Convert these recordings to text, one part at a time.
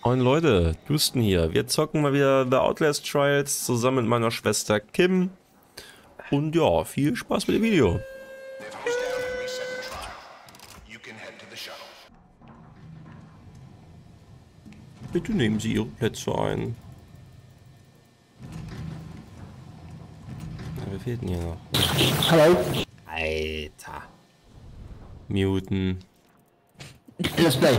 Moin Leute, Houston hier. Wir zocken mal wieder The Outlast Trials zusammen mit meiner Schwester Kim. Und ja, viel Spaß mit dem Video. Bitte nehmen Sie Ihre Plätze ein. Ja, wer fehlt denn hier noch? Hallo. Alter. Muten. Let's play.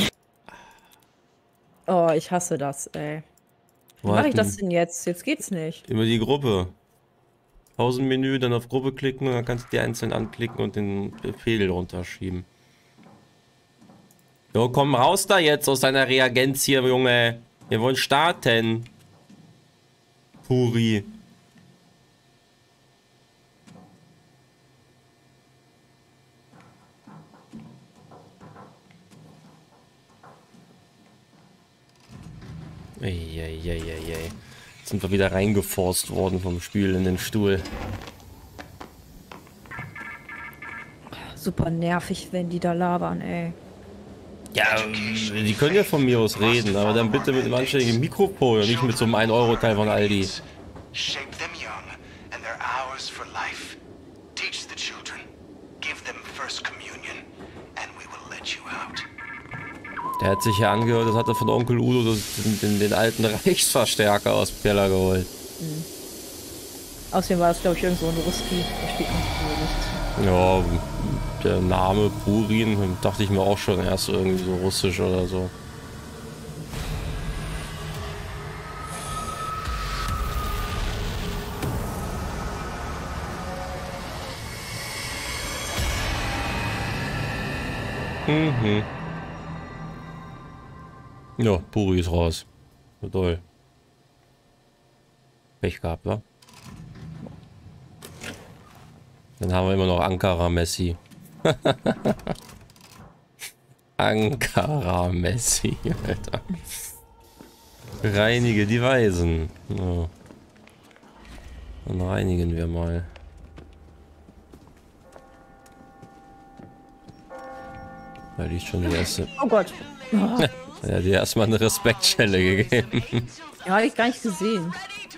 Oh, ich hasse das, ey. Wie mache ich das denn jetzt? Jetzt geht's nicht. Über die Gruppe. Pausenmenü, dann auf Gruppe klicken und dann kannst du die einzeln anklicken und den Befehl runterschieben. So, komm raus da jetzt aus deiner Reagenz hier, Junge. Wir wollen starten. Puri. Eieieiei. Jetzt sind wir wieder reingeforst worden vom Spiel in den Stuhl. Super nervig, wenn die da labern, ey. Ja, die können ja von mir aus reden, aber dann bitte mit einem anständigen Mikrofon und nicht mit so einem 1-Euro-Teil von Aldi. Shape them young and they're ours for life. Teach the children. Give them first communion and we will let you out. Der hat sich ja angehört, das hat er von Onkel Udo den alten Reichsverstärker aus dem Keller geholt. Mhm. Außerdem war das, glaube ich, irgend so ein Ruski. Der spielt nicht. Ja, der Name Purin, dachte ich mir auch schon erst irgendwie so russisch oder so. Mhm. Ja, Puri ist raus. So toll. Pech gehabt, wa? Dann haben wir immer noch Ankara Messi. Ankara Messi, Alter. Reinige die Weisen. Ja. Dann reinigen wir mal. Da liegt schon die erste. Oh Gott. Oh. Ja, dir erstmal eine Respektschelle gegeben. Ja, habe ich gar nicht gesehen.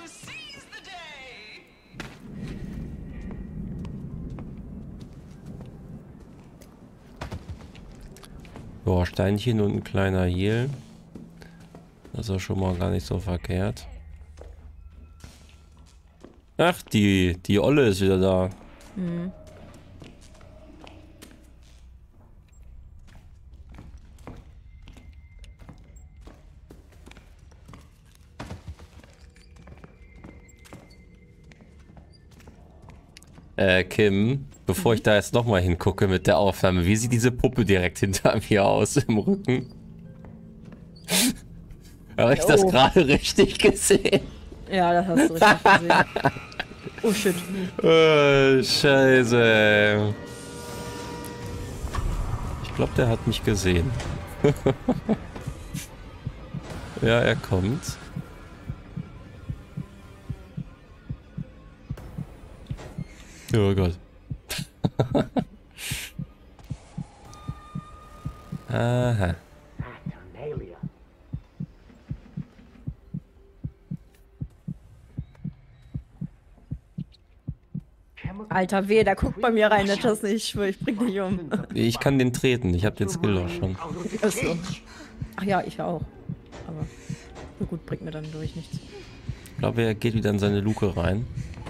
Boah, Steinchen und ein kleiner Heal. Das ist ja schon mal gar nicht so verkehrt. Ach, die Olle ist wieder da. Mhm. Kim, bevor ich da jetzt nochmal hingucke mit der Aufnahme, wie sieht diese Puppe direkt hinter mir aus im Rücken? Habe ich das gerade richtig gesehen? Ja, das hast du richtig gesehen. Oh shit. Scheiße. Ich glaube, der hat mich gesehen. Ja, er kommt. Oh Gott. Aha. Alter, weh, da guckt bei mir rein, das nicht, ich bring dich um. Ich kann den treten, ich habe den Skill auch schon. Achso. Ach ja, ich auch. Aber so gut, bringt mir dann durch nichts. Ich glaube, er geht wieder in seine Luke rein.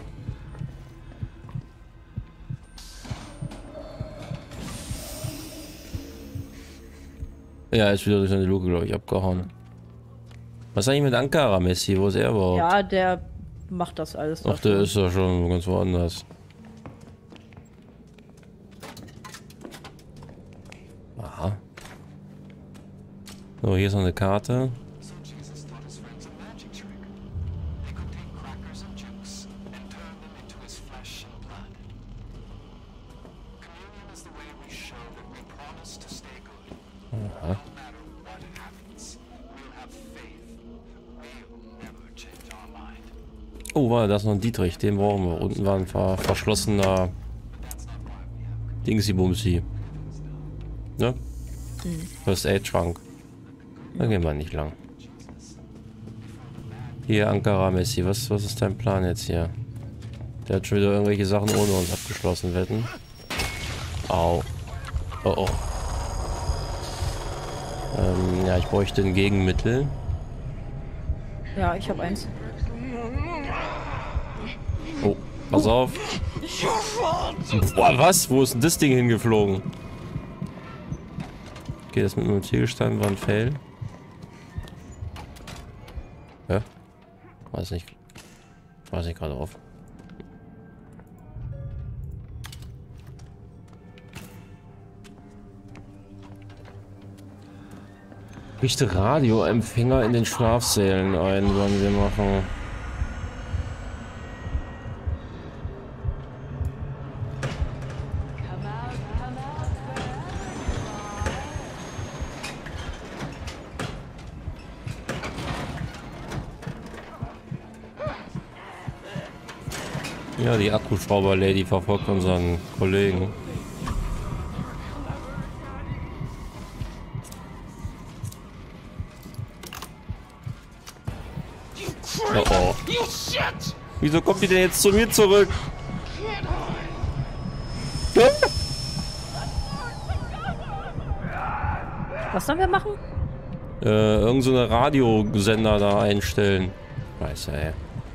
Ja, ist wieder durch seine Luke, glaube ich, abgehauen. Was ist eigentlich mit Ankara Messi? Wo ist er überhaupt? Ja, der macht das alles. Ach, der ist ja schon ganz woanders. Aha. So, hier ist noch eine Karte. Aha. Oh, war das noch ein Dietrich, den brauchen wir. Unten war ein verschlossener Dingsy-Bumsy. Ne? First Aid Schrank. Da gehen wir nicht lang. Hier, Ankara Messi, was ist dein Plan jetzt hier? Der hat schon wieder irgendwelche Sachen ohne uns abgeschlossen, wetten? Au. Oh oh. Ja, ich bräuchte ein Gegenmittel. Ja, ich habe eins. Oh, pass auf. Boah, was? Wo ist denn das Ding hingeflogen? Okay, das mit dem Ziegelstein war ein Fail. Ja? Weiß nicht gerade auf. Richte Radioempfänger in den Schlafsälen ein, sollen wir machen. Ja, die Akkuschrauber-Lady verfolgt unseren Kollegen. Oh oh. Wieso kommt die denn jetzt zu mir zurück? Was sollen wir machen? Irgend so eine Radiosender da einstellen. Scheiße, ey.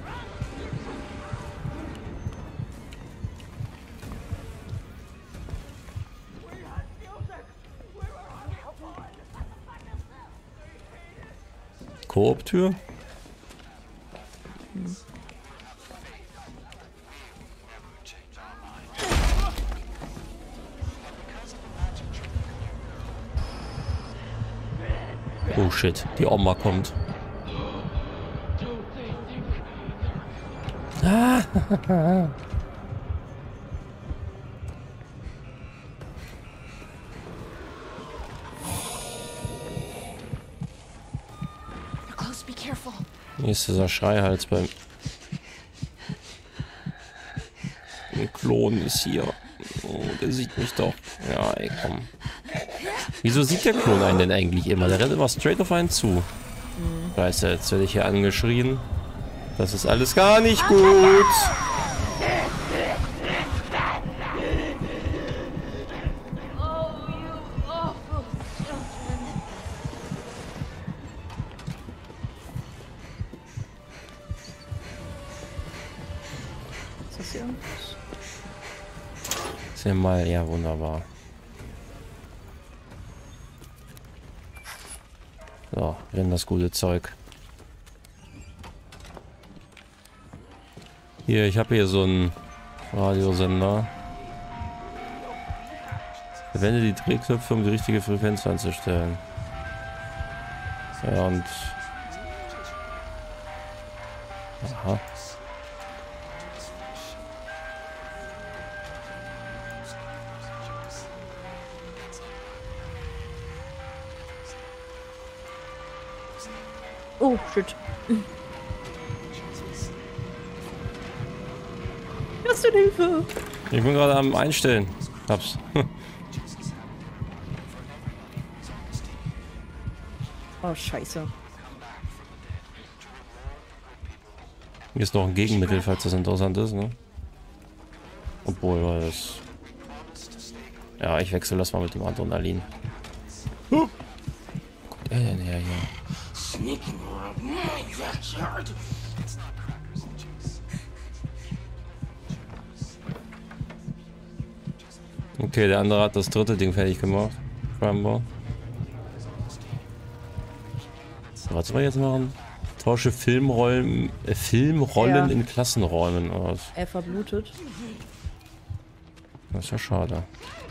Koop-Tür? Oh shit, die Oma kommt. Hier ist dieser Schreihals beim Klon ist hier. Oh, der sieht mich doch. Ja, ey, komm. Wieso sieht der Klon einen denn eigentlich immer? Der rennt immer straight auf einen zu. Scheiße, jetzt werde ich hier angeschrien. Das ist alles gar nicht gut. Ist das hier irgendwas? Sehr mal, ja, wunderbar. So, renn das gute Zeug. Hier, ich habe hier so einen Radiosender. Verwende die Drehknöpfe, um die richtige Frequenz einzustellen. Ja, und... Aha. Oh, shit. Hast du Hilfe? Ich bin gerade am Einstellen. Hab's. Oh, scheiße. Hier ist noch ein Gegenmittel, falls das interessant ist, ne? Obwohl, weil das... Ja, ich wechsle das mal mit dem Adrenalin. Guckt er denn her hier? Okay, der andere hat das dritte Ding fertig gemacht. Scheinbar. So, was soll wir jetzt machen? Tausche Filmrollen Ja. in Klassenräumen aus. Er verblutet. Das ist ja schade.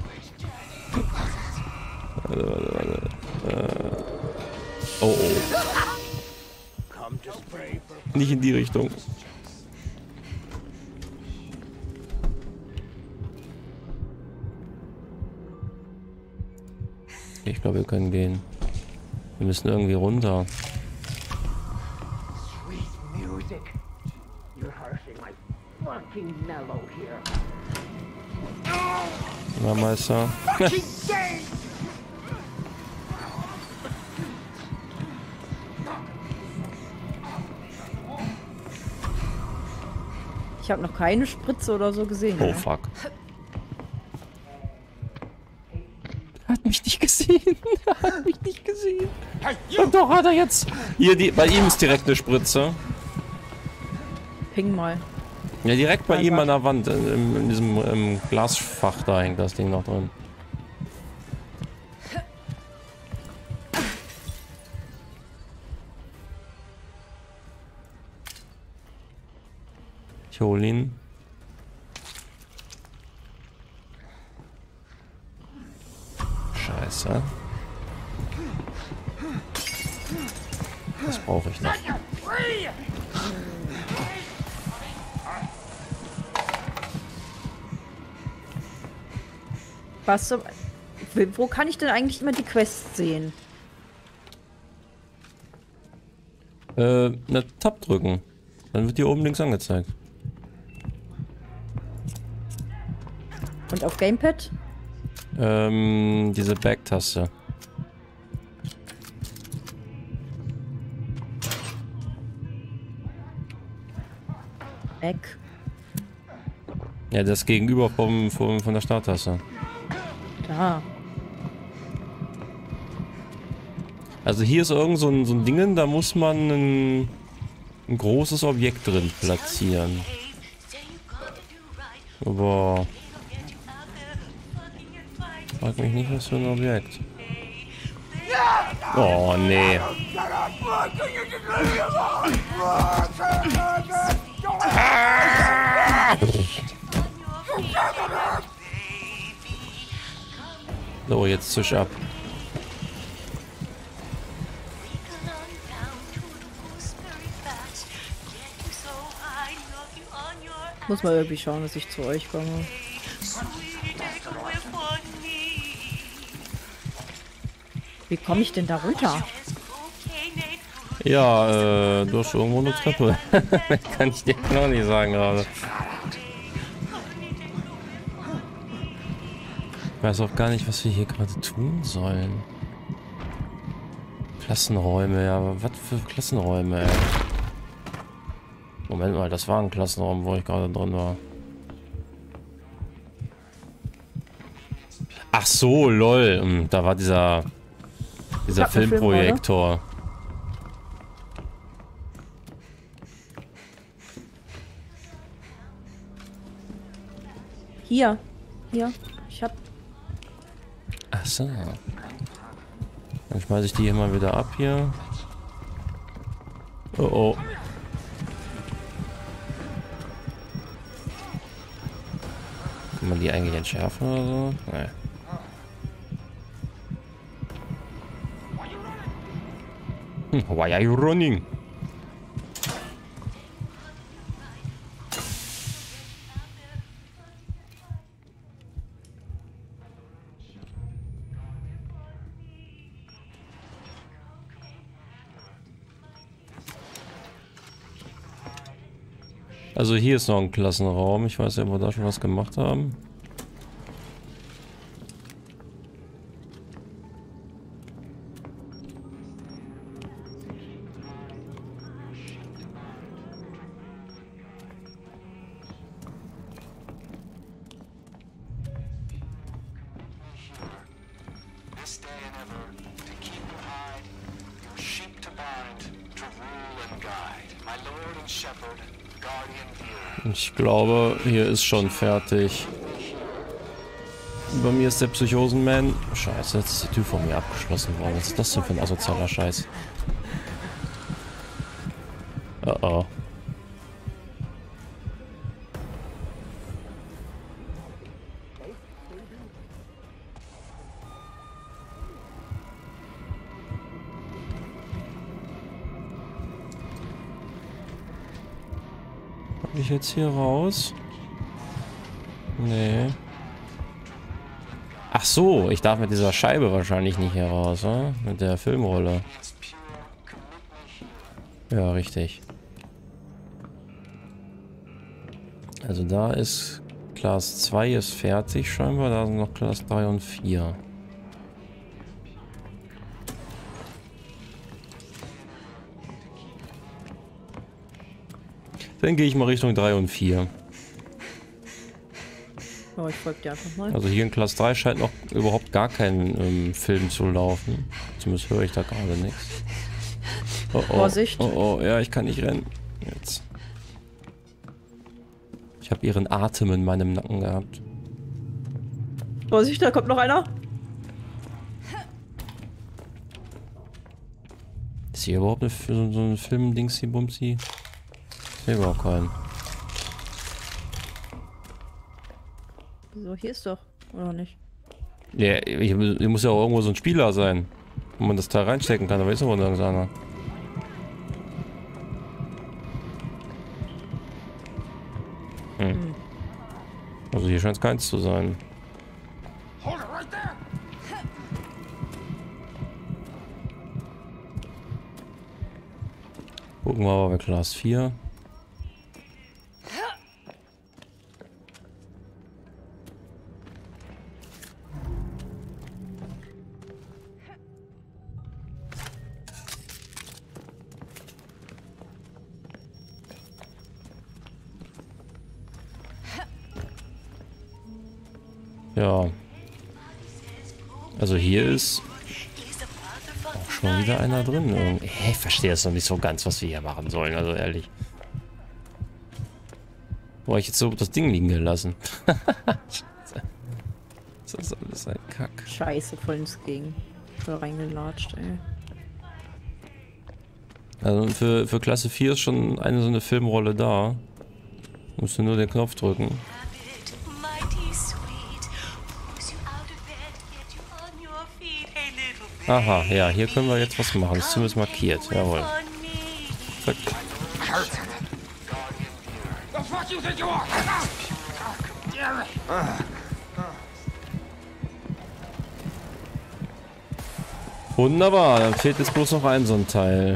Warte. Oh oh. Nicht in die Richtung. Ich glaube, wir können gehen. Wir müssen irgendwie runter. Na, Meister. Ich habe noch keine Spritze oder so gesehen. Oh Ja. fuck. Er hat mich nicht gesehen. Er hat mich nicht gesehen. Und doch hat er jetzt. Hier, bei ihm ist direkt eine Spritze. Ping mal. Ja, direkt bei Ah, ihm Gott. an der Wand. In diesem Glasfach da hängt das Ding noch drin. Ich hol ihn. Scheiße. Das brauche ich noch. Was so, wo kann ich denn eigentlich immer die Quests sehen? Eine Tab drücken. Dann wird hier oben links angezeigt. Und auf Gamepad? Diese Back-Taste. Back. Ja, das Gegenüber von der Starttaste. Da. Also hier ist irgend so ein Dingen, da muss man ein großes Objekt drin platzieren. Aber frag mich nicht, was für ein Objekt. Oh, nee. So, jetzt zisch ab. Muss mal irgendwie schauen, dass ich zu euch komme. Wie komme ich denn da runter? Ja, du hast irgendwo eine Treppe. Kann ich dir noch nicht sagen gerade. Ich weiß auch gar nicht, was wir hier gerade tun sollen. Klassenräume, ja, aber was für Klassenräume, ey? Moment mal, das war ein Klassenraum, wo ich gerade drin war. Ach so, lol. Da war dieser Filmprojektor. Hier. Hier. Ich hab. Ach so. Dann schmeiße ich die hier mal wieder ab hier. Oh oh. Kann man die eigentlich entschärfen oder so? Nee. Why are you running? Also hier ist noch ein Klassenraum. Ich weiß nicht, ob wir da schon was gemacht haben. This day and ever, to keep and hide, your sheep to bind, to rule and guide. My lord and shepherd, guardian dear. Ich glaube, hier ist schon fertig. Bei mir ist der Psychosenman. Scheiße, jetzt ist die Tür von mir abgeschlossen worden. Was ist das denn für ein asozialer Scheiß? Oh oh. Komm ich jetzt hier raus? Nee. Ach so, ich darf mit dieser Scheibe wahrscheinlich nicht hier raus, oder? Mit der Filmrolle. Ja, richtig. Also da ist Class 2 ist fertig scheinbar, da sind noch Class 3 und 4. Dann gehe ich mal Richtung 3 und 4. Oh, ich folge dir einfach mal. Also hier in Class 3 scheint noch überhaupt gar kein Film zu laufen. Zumindest höre ich da gerade nichts. Oh, oh, Vorsicht. oh, ja, ich kann nicht rennen. Jetzt. Ich habe ihren Atem in meinem Nacken gehabt. Vorsicht, da kommt noch einer. Ist hier überhaupt so ein Film-Dingsi-Bumsi? Ich sehe überhaupt keinen. So, hier ist doch. Oder nicht? Ja, hier muss ja auch irgendwo so ein Spieler sein, wo man das Teil reinstecken kann, aber ist aber nirgends einer. Also hier scheint es keins zu sein. Gucken wir mal bei Class 4. Ja. Also hier ist auch schon wieder einer drin. Ich verstehe das noch nicht so ganz, was wir hier machen sollen, also ehrlich. Wo hab ich jetzt so das Ding liegen gelassen? Das ist alles ein Kack. Scheiße, voll ins Gegen. Voll reingelatscht, ey. Also für Klasse 4 ist schon eine so eine Filmrolle da. Musst du nur den Knopf drücken. Aha, ja, hier können wir jetzt was machen. Das ist zumindest markiert. Jawohl. Zack. Wunderbar, dann fehlt jetzt bloß noch ein so ein Teil.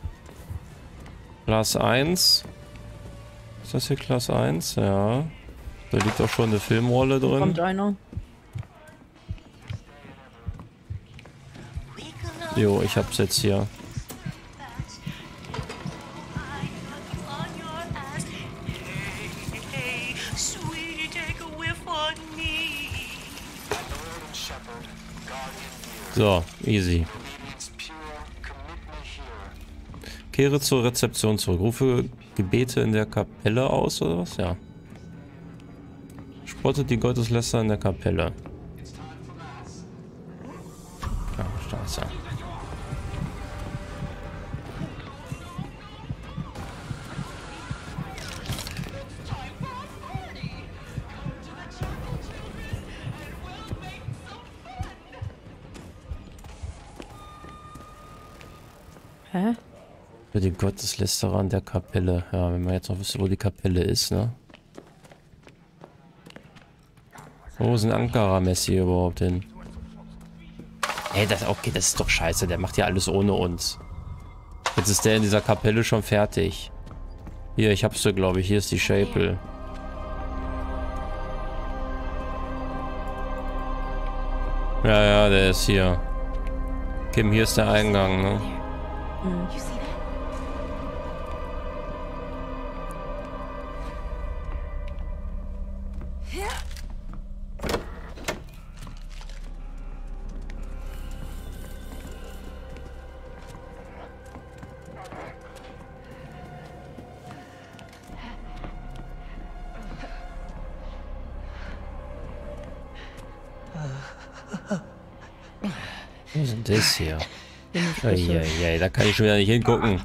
Class 1. Ist das hier Class 1? Ja. Da liegt auch schon eine Filmrolle drin. Kommt einer. Jo, ich hab's jetzt hier. So, easy. Kehre zur Rezeption zurück. Rufe Gebete in der Kapelle aus, oder was? Ja. Spottet die Gottesläster in der Kapelle. Ja, da ist er. Hä? Für die Gotteslästerer an der Kapelle. Ja, wenn man jetzt noch wüsste, wo die Kapelle ist, ne? Wo ist ein Ankara-Messi überhaupt hin? Ey, okay, das ist doch scheiße. Der macht ja alles ohne uns. Jetzt ist der in dieser Kapelle schon fertig. Hier, ich hab's da, glaube ich. Hier ist die Chapel. Ja, ja, der ist hier. Kim, hier ist der Eingang, ne? Was ist denn das hier? Eieiei, da kann ich schon wieder nicht hingucken.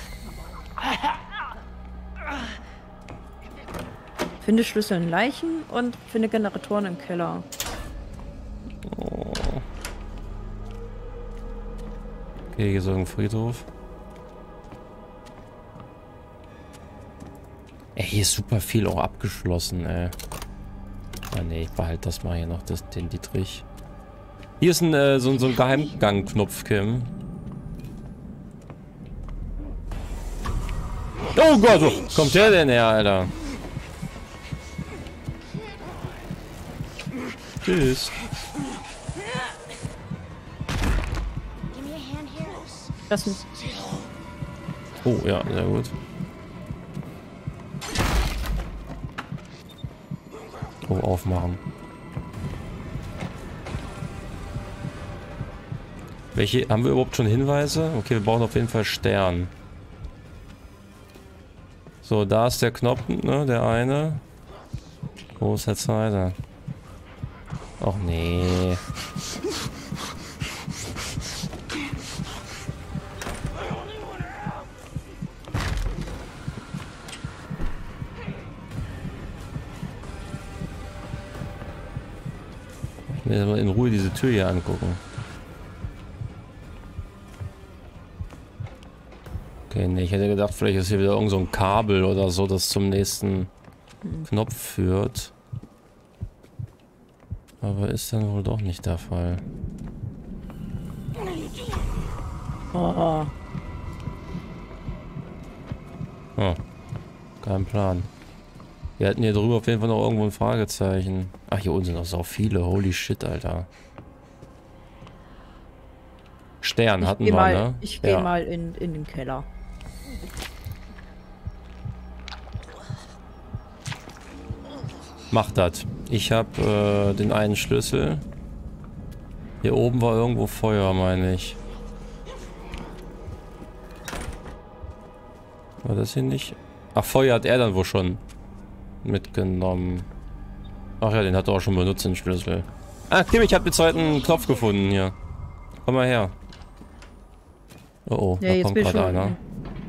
Finde Schlüssel in Leichen und finde Generatoren im Keller. Oh. Okay, hier ist irgendein Friedhof. Ey, hier ist super viel auch abgeschlossen, ey. Ah ne, ich behalte das mal hier noch, den Dietrich. Hier ist ein, so ein Geheimgang-Knopf, Kim. Oh Gott, wo kommt der denn her, Alter? Tschüss. Das ist Oh ja, sehr gut. Oh, aufmachen. Welche, haben wir überhaupt schon Hinweise? Okay, wir brauchen auf jeden Fall Stern. So, da ist der Knopf, ne, der eine. Wo ist der zweite? Och nee. Ich will mal in Ruhe diese Tür hier angucken. Okay, nee, ich hätte gedacht, vielleicht ist hier wieder irgend so ein Kabel oder so, das zum nächsten Knopf führt. Aber ist dann wohl doch nicht der Fall. Oh. Oh, kein Plan. Wir hatten hier drüber auf jeden Fall noch irgendwo ein Fragezeichen. Ach, hier unten sind noch so viele. Holy shit, Alter. Stern hatten wir, ne? Ich gehe mal in den Keller. Mach das. Ich habe den einen Schlüssel. Hier oben war irgendwo Feuer, meine ich. War das hier nicht? Ach, Feuer hat er dann wohl schon mitgenommen. Ach ja, den hat er auch schon benutzt, den Schlüssel. Ah, Tim, ich habe den zweiten Knopf gefunden hier. Komm mal her. Oh, oh, Ja, da kommt gerade einer.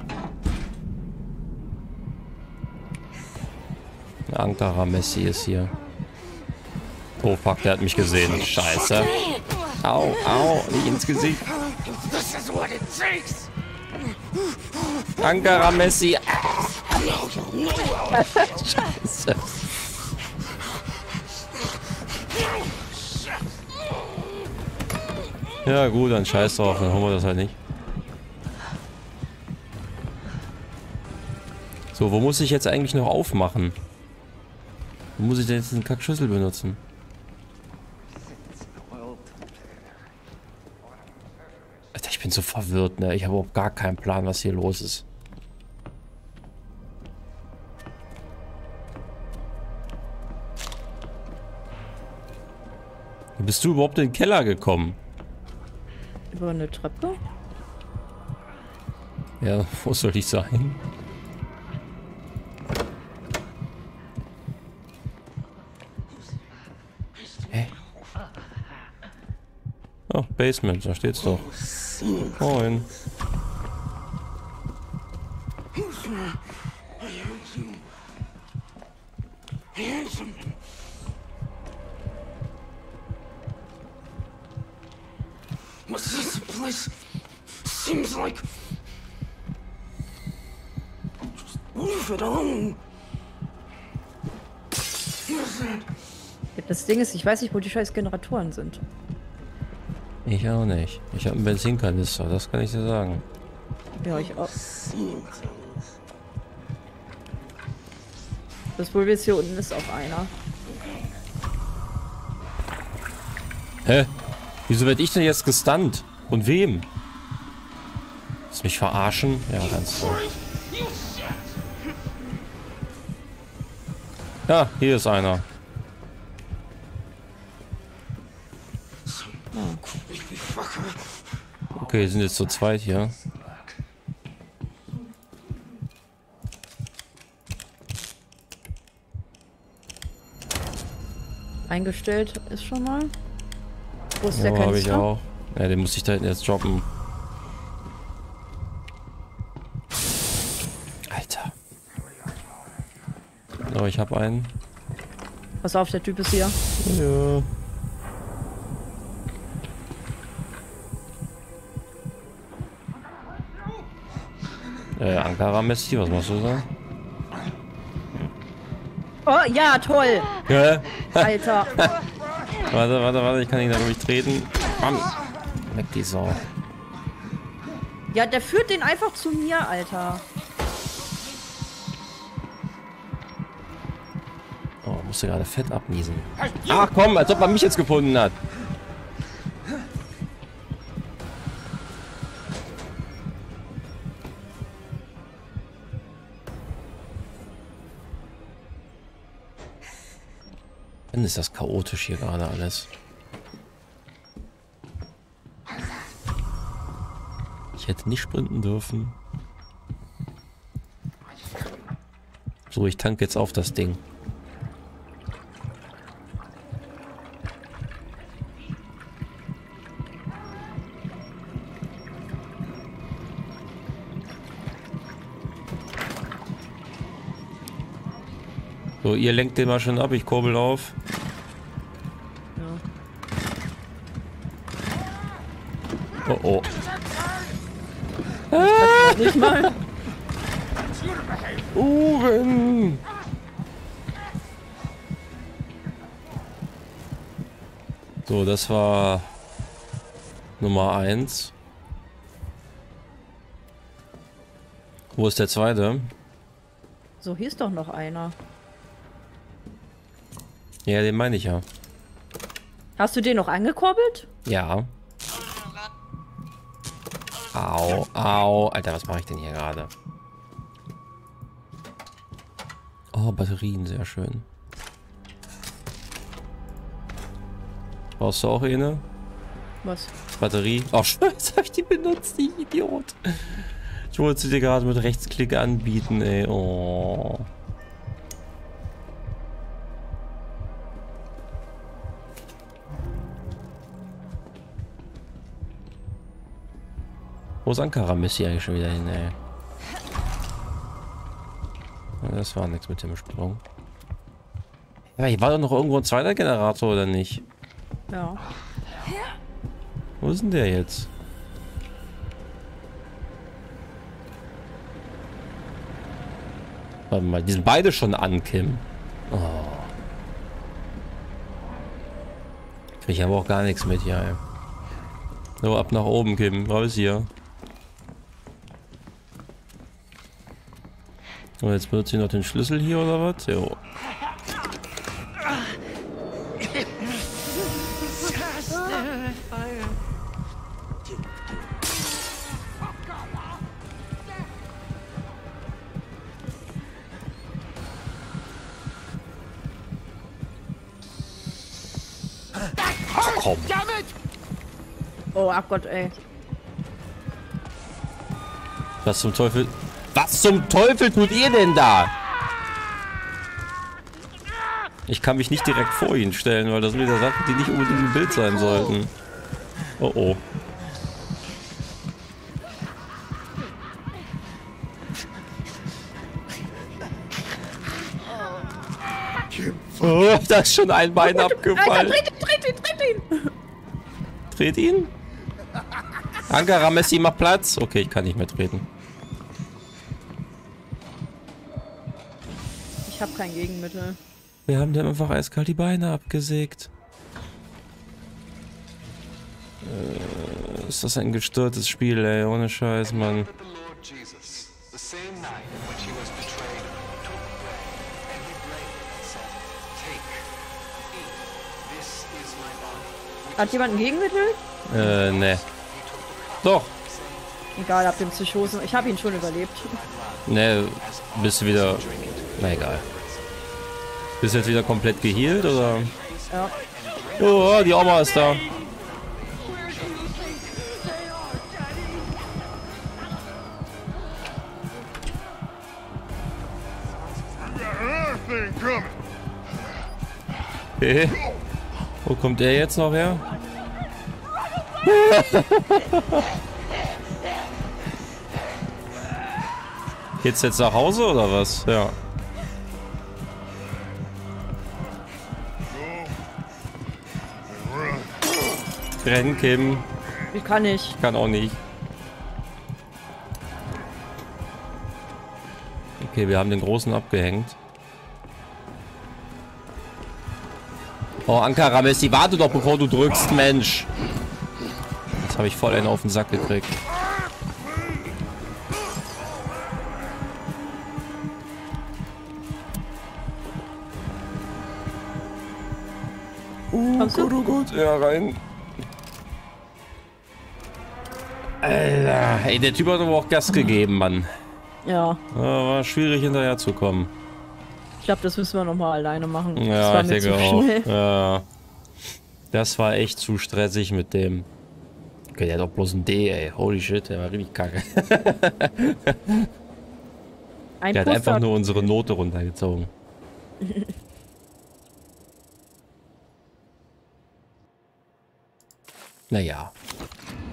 Ankara Messi ist hier. Oh fuck, der hat mich gesehen. Scheiße. Au, au, nicht ins Gesicht. Ankara Messi. Scheiße. Ja gut, dann scheiß drauf, dann holen wir das halt nicht. So, wo muss ich jetzt eigentlich noch aufmachen? Wo muss ich denn jetzt den Kackschlüssel benutzen? Alter, ich bin so verwirrt, ne? Ich habe überhaupt gar keinen Plan, was hier los ist. Wie bist du überhaupt in den Keller gekommen? Über eine Treppe? Ja, wo soll ich sein? Hä? Oh, Basement, da steht's doch. Moin. What's this place? Seems like. Just leave it alone. Das Ding ist, ich weiß nicht, wo die scheiß Generatoren sind. Ich auch nicht. Ich habe einen Benzinkanister, das kann ich dir sagen. Ja, ich auch. Das wohl jetzt hier unten ist auch einer. Hä? Wieso werde ich denn jetzt gestunt? Und wem? Willst du mich verarschen? Ja, ganz so. Ja, hier ist einer. Okay, sind jetzt zu zweit hier. Eingestellt ist schon mal. Wo ist Ja, der habe Kanister? ich auch. Ja, den muss ich da hinten jetzt droppen. Alter. So, ich habe einen. Pass auf, der Typ ist hier. Ja. Ankara Messi, was machst du da? Oh, ja, toll! Ja. Alter. Warte, ich kann ihn da durchtreten. Bam. Weg die Sau. Ja, der führt den einfach zu mir, Alter. Oh, musste gerade fett abniesen. Ach komm, als ob er mich jetzt gefunden hat. Dann ist das chaotisch hier gerade alles. Ich hätte nicht sprinten dürfen. So, ich tanke jetzt auf das Ding. So, ihr lenkt den mal schon ab, ich kurbel auf. Ja. Oh oh. Nicht mal. Uhren! So, das war Nummer 1. Wo ist der zweite? So hieß doch noch einer. Ja, den meine ich ja. Hast du den noch angekurbelt? Ja. Au, au. Alter, was mache ich denn hier gerade? Oh, Batterien, sehr schön. Brauchst du auch eine? Was? Batterie? Oh, scheiße, hab ich die benutzt, die Idiot. Ich wollte sie dir gerade mit Rechtsklick anbieten, ey. Oh. Wo ist Ankara Messi eigentlich schon wieder hin, ey? Das war nichts mit dem Sprung. Ja, hier war doch noch irgendwo ein zweiter Generator, oder nicht? Ja. Wo ist denn der jetzt? Warte mal, die sind beide schon an, Kim. Oh. Krieg ich aber auch gar nichts mit hier, ey. So, ab nach oben, Kim. Raus hier. Und jetzt benutze ich noch den Schlüssel hier, oder was? Jo. Komm. Oh, ach Gott, ey. Was zum Teufel? Was zum Teufel tut ihr denn da? Ich kann mich nicht direkt vor ihn stellen, weil das sind wieder Sachen, die nicht unbedingt im Bild sein sollten. Oh oh. Oh, da ist schon ein Bein abgefallen. Dreht ihn! Dreht ihn? Ankara Messi, mach Platz. Okay, ich kann nicht mehr treten. Ich habe kein Gegenmittel. Wir haben dem einfach eiskalt die Beine abgesägt. Ist das ein gestörtes Spiel, ey, ohne Scheiß, Mann. But the Lord Jesus, the same night in which he was betrayed, took bread, and he brake it and said, "Take, eat, this is my body." Hat jemand ein Gegenmittel? Ne. Doch. Egal, hab den Psychosen. Ich habe ihn schon überlebt. Ne, bist du wieder... Na egal. Bist du jetzt wieder komplett geheilt, oder? Ja. Oh, die Oma ist da. Okay. Wo kommt der jetzt noch her? Geht's jetzt nach Hause oder was? Ja. Rennen, Kim. Wie kann ich? Kann auch nicht. Okay, wir haben den Großen abgehängt. Oh, Ankara Messi, warte doch, bevor du drückst, Mensch. Jetzt habe ich voll einen auf den Sack gekriegt. Kommst du? Gut, gut, ja, rein. Alter, ey, der Typ hat aber auch Gas gegeben, Mann. Ja. Ja, war schwierig hinterher zu kommen. glaube, das müssen wir nochmal alleine machen. Das Ja, war ich mir denke zu auch. schnell. Ja. Das war echt zu stressig mit dem. Okay, der hat doch bloß ein D, ey. Holy shit, der war richtig kacke. Ein Der hat Poster einfach nur unsere Note runtergezogen. Naja.